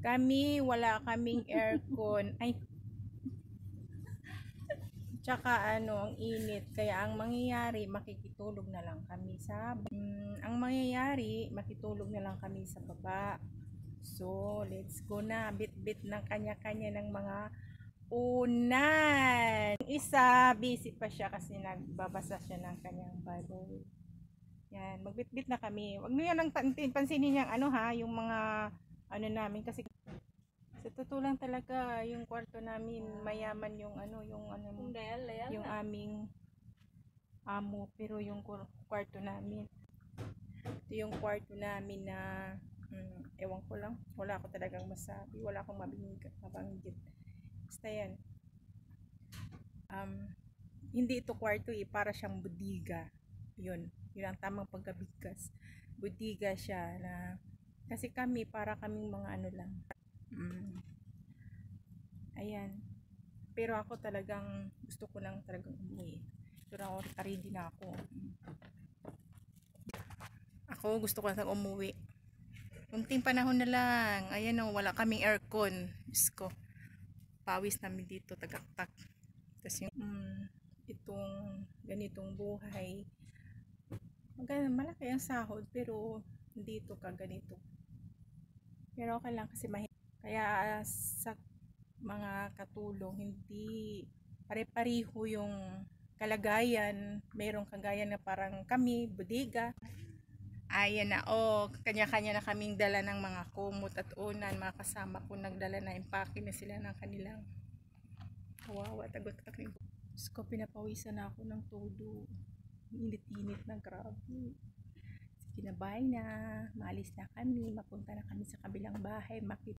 Kami, wala kaming aircon. Ay, tsaka ang init. Kaya ang mangyayari, makikitulog na lang kami sa makitulog na lang kami sa baba. So, let's go na. Bit-bit ng kanya-kanya ng mga unan. Isa, busy pa siya kasi nagbabasa siya ng kanyang Bible. Yan, magbit-bit na kami. Wag niyo yan ang pansinin niyang yung mga namin kasi sa totoo lang talaga yung kwarto namin mayaman yung yung aming amo, pero yung kwarto namin ito yung kwarto namin na ewan ko lang, wala ako talagang masabi, wala akong mabanggit. Basta yan, hindi ito kwarto para siyang budiga. Yun ang tamang pagkabigkas. Budiga siya na kasi kami para kaming mga lang. Ayan. Pero ako talagang gusto ko lang talagang umuwi. Pero ready na ako. Ako gusto ko lang umuwi. Unting panahon na lang. Ayan wala kaming aircon. Diyos ko. Pawis namin dito, tagaktak. Tapos yung itong ganitong buhay. Malaki ang sahod pero hindi ito kaganito. Pero okay lang kasi kaya sa mga katulong hindi pare-pareho yung kalagayan. Mayroong kagaya na parang kami, bodega. Ayan na, kanya-kanya na kaming dala ng mga kumot at unan. Mga kasama ko nagdala na, impake na sila ng kanilang kawawa, tagot-tak. So, pinapawisan na ako ng todo. Init-init na, grabe. Sige na, bye na. Maalis na kami. Mapunta na kami sa kabilang bahay.